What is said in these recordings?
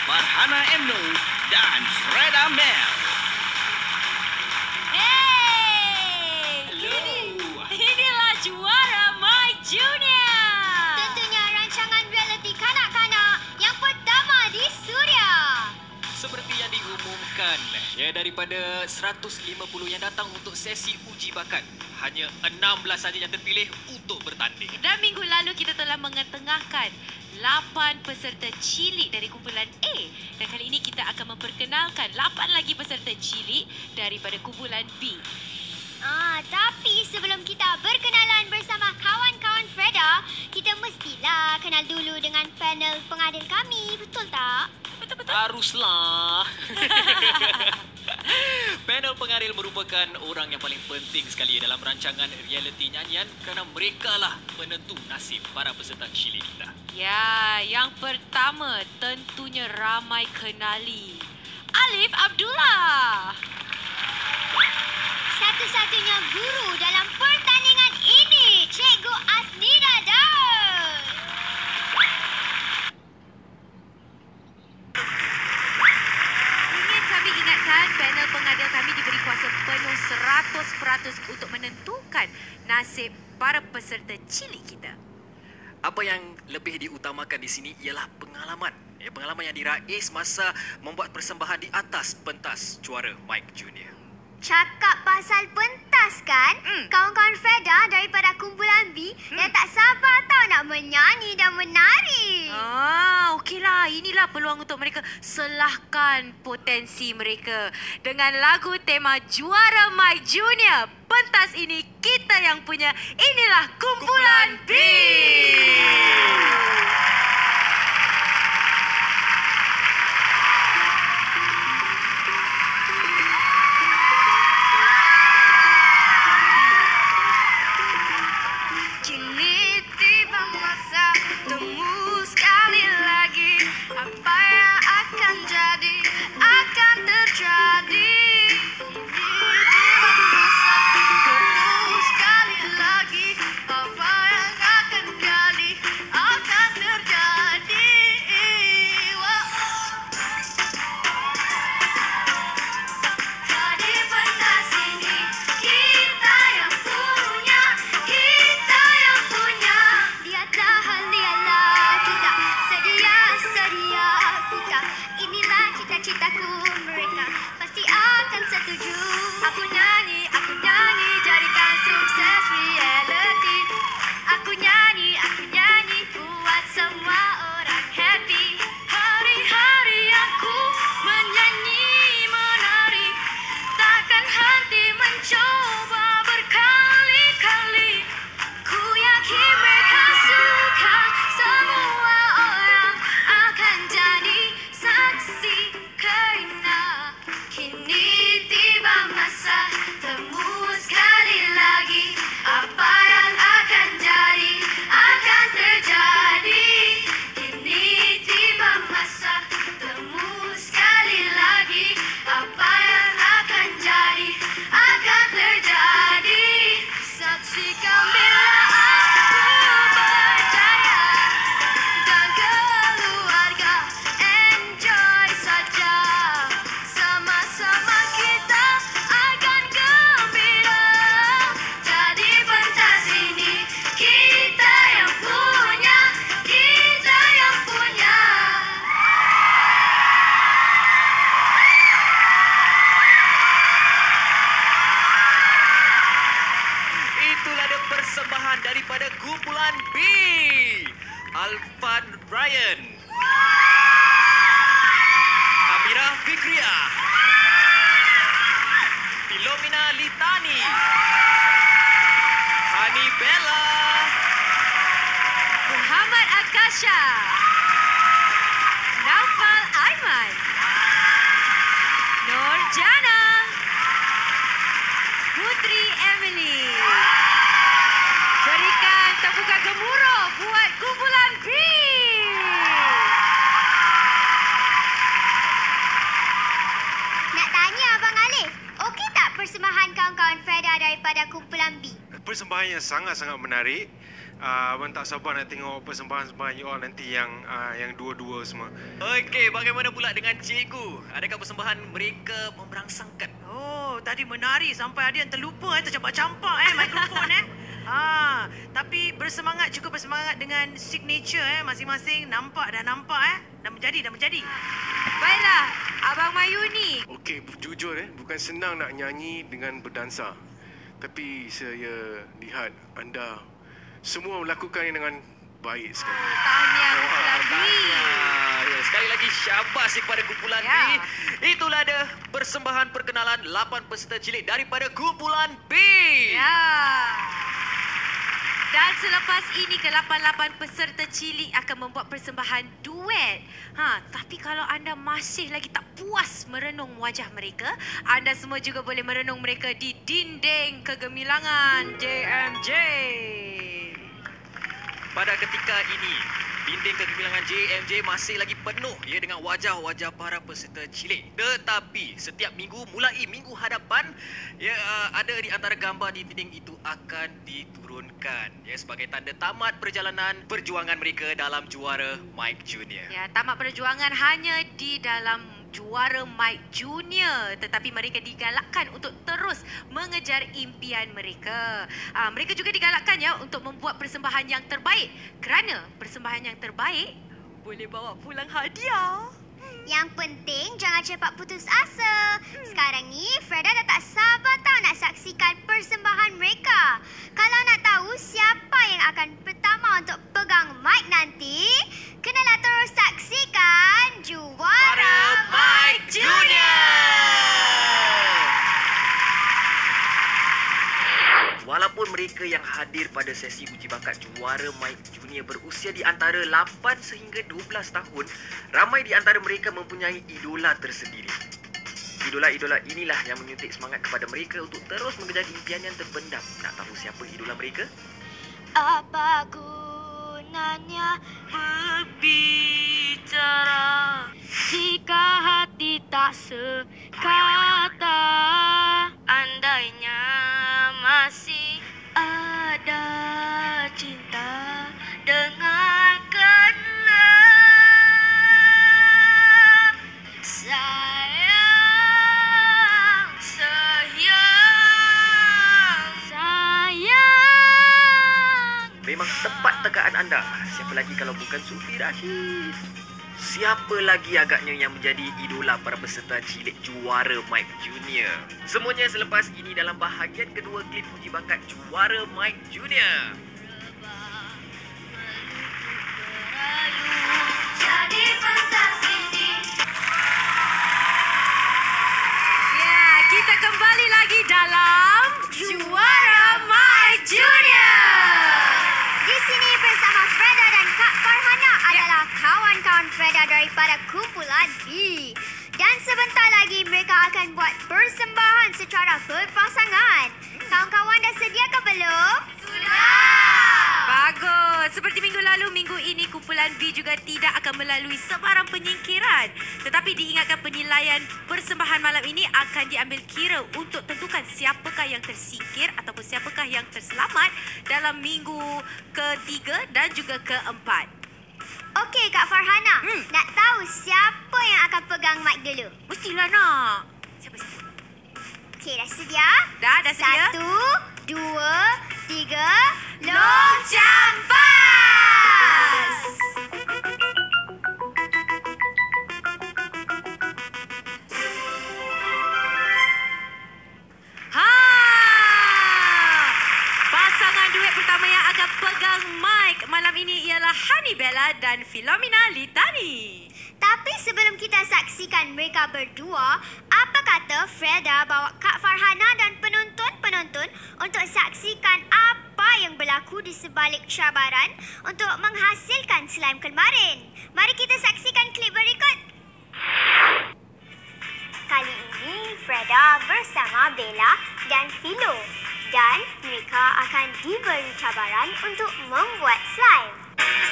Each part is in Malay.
Farhana Emno dan Fred Amel. Hey! Hello. Inilah Juara My Junior. Tentunya rancangan realiti kanak-kanak yang pertama di Suria. Seperti yang diumumkan, daripada 150 yang datang untuk sesi uji bakat, hanya 16 saja yang terpilih untuk bertanding. Dan minggu lalu kita telah mengetengahkan 8 peserta cilik dari kumpulan A. Dan kali ini kita akan memperkenalkan 8 lagi peserta cilik daripada kumpulan B. Tapi sebelum kita berkenalan bersama kawan-kawan Freda, kita mestilah kenal dulu dengan panel pengadil kami, betul tak? Betul-betul. Haruslah. Panel pengadil merupakan orang yang paling penting sekali dalam rancangan realiti nyanyian kerana mereka lah penentu nasib para peserta cilik kita. Ya, yang pertama tentunya ramai kenali. Alif Abdullah. Satu-satunya guru dalam pertandingan ini, Cikgu Asnida Daud. Ingin kami ingatkan, panel pengadil kami diberi kuasa penuh 100% untuk menentukan nasib para peserta cilik kita. Apa yang lebih diutamakan di sini ialah pengalaman. Pengalaman yang diraih semasa membuat persembahan di atas pentas juara Mike Junior. Cakap pasal pentas kan? Kawan-kawan Freda daripada kumpulan B yang tak sabar tau nak menyanyi dan menari. Okeylah. Inilah peluang untuk mereka selahkan potensi mereka. Dengan lagu tema Juara My Junior. Pentas ini kita yang punya. Inilah kumpulan B. Kini tiba masa temu sekali lagi. Apa yang akan jadi akan terjadi. Kini tiba masa temu sekali lagi. Apa yang akan jadi akan terjadi. Jadi pentas ini kita yang punya, kita yang punya. Lihatlah, lihatlah kita sedia kita. Inilah cita-citaku, mereka pasti akan setuju. Aku nyanyi jadikan sukses reality. Aku nyanyi buat semua orang happy. Hari-hari aku menyanyi menari, takkan henti mencoba berkali-kali. Ku yakin mereka suka, semua orang akan jadi saksi. Karena kini tiba masa temu sekali lagi. Apa yang akan jadi akan terjadi. Kini tiba masa temu sekali lagi. Apa yang akan jadi akan terjadi. Saksikan bila aku berjaya dan keluarga enjoy saja. Sama-sama kita akan gembira. Jadi pentas ini kita yang punya, kita yang punya. Itulah dia persembahan daripada kumpulan B. Alfan Ryan, Amira Fikria, Filomena Litani, Hani Bella, Muhammad Akasha. Naufal Aiman. Nurjana. Putri Emily. Berikan tepukan gemuruh buat kumpulan B. Nak tanya Abang Alif, okey tak persembahan kawan-kawan Freda daripada kumpulan B? Persembahan yang sangat-sangat menarik Abang tak sabar nak tengok persembahan-persembahan you all nanti yang dua-dua semua. Okey, bagaimana pula dengan cikgu? Adakah persembahan mereka memberangsangkan? Oh, tadi menari sampai ada yang terlupa tercampak-campak mikrofon tapi bersemangat, cukup bersemangat dengan signature masing-masing. Nampak. Dah menjadi. Baiklah, Abang Mayuni. Okey, jujur bukan senang nak nyanyi dengan berdansa. Tapi saya lihat anda semua melakukannya dengan baik sekali. Tahniah kumpulan B. Ya, sekali lagi syabas kepada kumpulan B. Itulah dia persembahan perkenalan 8 peserta cilik daripada kumpulan B. Ya. Dan selepas ini ke-8 peserta cilik akan membuat persembahan duet. Tapi kalau anda masih lagi tak puas merenung wajah mereka, anda semua juga boleh merenung mereka di dinding kegemilangan JMJ. Pada ketika ini, dinding kegemilangan JMJ masih lagi penuh dengan wajah-wajah para peserta cilik. Tetapi setiap minggu, mulai minggu hadapan, ada di antara gambar di dinding itu akan diturunkan sebagai tanda tamat perjalanan perjuangan mereka dalam Juara Mike Junior. Ya, tamat perjuangan hanya di dalam Juara Mike Junior, tetapi mereka digalakkan untuk terus mengejar impian mereka. Mereka juga digalakkan untuk membuat persembahan yang terbaik, kerana persembahan yang terbaik boleh bawa pulang hadiah. Yang penting jangan cepat putus asa. Sekarang ni Freda dah tak sabar nak saksikan persembahan mereka. Kalau nak tahu siapa yang akan pertama untuk pegang mic nanti, kenalah terus saksikan Juara Mike Junior. Walaupun mereka yang hadir pada sesi uji bakat Juara Mike Junior berusia di antara 8 sehingga 12 tahun, ramai di antara mereka mempunyai idola tersendiri. Idola-idola inilah yang menyuntik semangat kepada mereka untuk terus mengejar impian yang terpendam. Nak tahu siapa idola mereka? Apa gunanya berbicara jika hati tak sekata? Andainya masih ada cinta, dengarkanlah. Sayang. Memang tepat tegaan anda. Siapa lagi kalau bukan Sufi Rashid? Siapa lagi agaknya yang menjadi idola para peserta cilik Juara Mike Junior? Semuanya selepas ini dalam bahagian kedua klip uji bakat Juara Mike Junior. Jadi pentas ini. Ya, kita kembali lagi dalam Juara Mike Junior. Di sini bersama Freda dan Kak Farhana adalah kawan-kawan Freda daripada kumpulan B. Dan sebentar lagi mereka akan buat persembahan secara berpasangan. Kawan-kawan dah sediakah belum? Bagus. Seperti minggu lalu, minggu ini kumpulan B juga tidak akan melalui sebarang penyingkiran. Tetapi diingatkan penilaian persembahan malam ini akan diambil kira untuk tentukan siapakah yang tersingkir ataupun siapakah yang terselamat dalam minggu ketiga dan juga keempat. Okey Kak Farhana, nak tahu siapa yang akan pegang mic dulu? Mestilah nak. Siapa? Okey, dah sedia? Dah sedia. 1, 2, 3, loncang pas! Pasangan duet pertama yang akan pegang mic malam ini ialah Hani Bella dan Philomena Litani. Tapi sebelum kita saksikan mereka berdua, apa kata Freda bawa Kak Farhana dan penonton-penonton untuk saksikan apa yang berlaku di sebalik cabaran untuk menghasilkan slime kemarin. Mari kita saksikan klip berikut. Kali ini Freda bersama Bella dan Philo dan mereka akan diberi cabaran untuk membuat slime.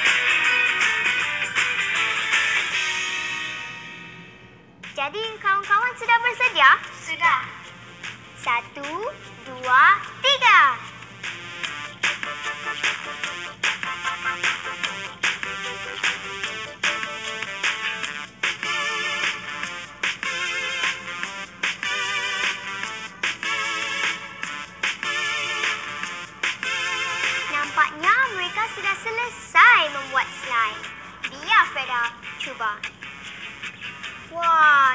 Jadi kawan-kawan sudah bersedia? Sudah. 1, 2, 3.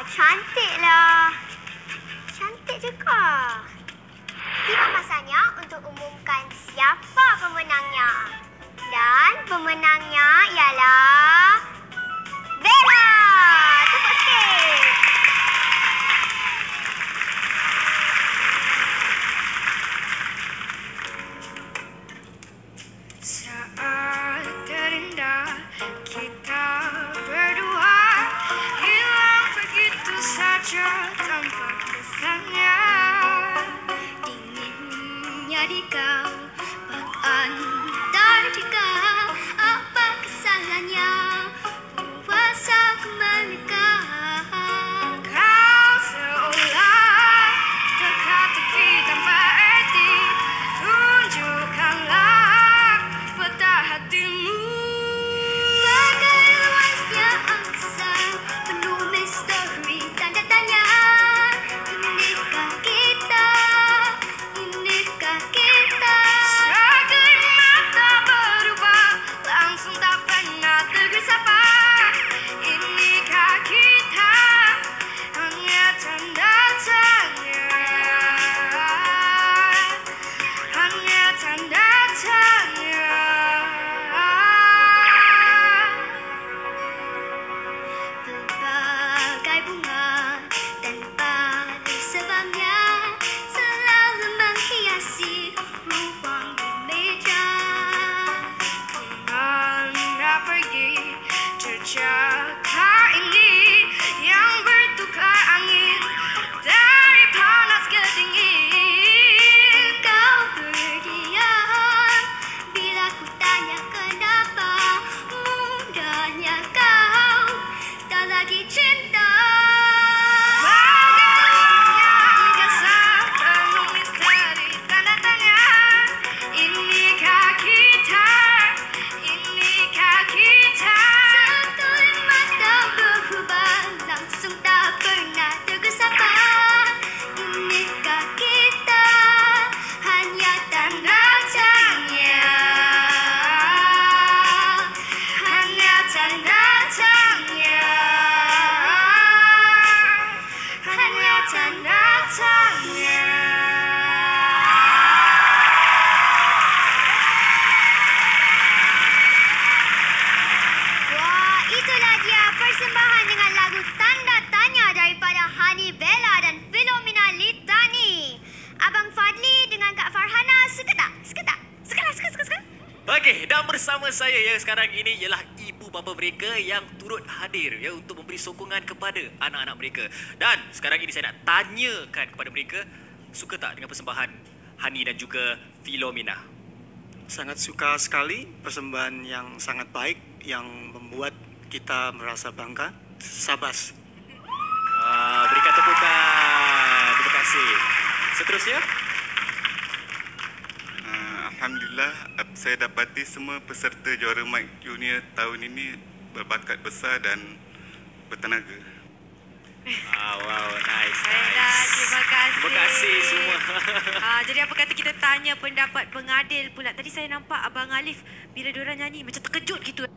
cantik lah. Cantik juga. Tiba masanya untuk umumkan siapa pemenangnya. Dan pemenangnya ialah Bella. Tepuk sikit. Saat terindah kita berdua hilang begitu saja tanpa kesannya. Dinginnya di kau, bahkan tertika apa kesalahannya puasa ku menikah. Kau seolah teka-teki tanpa arti, tunjukkanlah peta hatimu. Bagai luasnya angkasa, penuh misteri tanda tanya. Inikah kita? Inikah kita? Seakan mata berubah, langsung tak pernah tergesapa. Inikah kita? Hanya tanda tanya. Hanya tanda tanya. Berbagai bunga tanpa sebabnya selalu menghiasi ruang di meja. Kemana pergi jejak ini yang bertukar angin dari panas ke dingin? Kau berdiam bila ku tanya kenapa, mudahnya kau tak lagi cinta. Bagai luasnya angkasa, penuh misteri tanda tanya. Inikah kita? Inikah kita? Sekelip mata berubah, langsung tak pernah tergesapa. Inikah kita? Hanya tanda tanya. Hanya tanda tanya. Hanya tanda tanya. Wah, itulah dia persembahan dengan lagu Tanda Tanya daripada Hani Bella dan Philomena Litani. Abang Fadli dengan Kak Farhana suka tak? Suka tak? Suka lah, suka, suka, suka. Okey, dan bersama saya ya sekarang ini ialah ibu bapa mereka yang turut hadir ya untuk memberi sokongan kepada anak-anak mereka. Dan sekarang ini saya nak tanyakan kepada mereka, suka tak dengan persembahan Hani dan juga Philomena? Sangat suka sekali, persembahan yang sangat baik yang membuat kita merasa bangga. Sabas. Berikan tepukan. Terima kasih. Seterusnya? Alhamdulillah, saya dapati semua peserta juara Mike Junior tahun ini berbakat besar dan bertenaga. Wow, nice. Baiklah, terima kasih. Terima kasih semua. Jadi apa kata kita tanya pendapat pengadil pula. Tadi saya nampak Abang Alif bila diorang nyanyi macam terkejut gitu.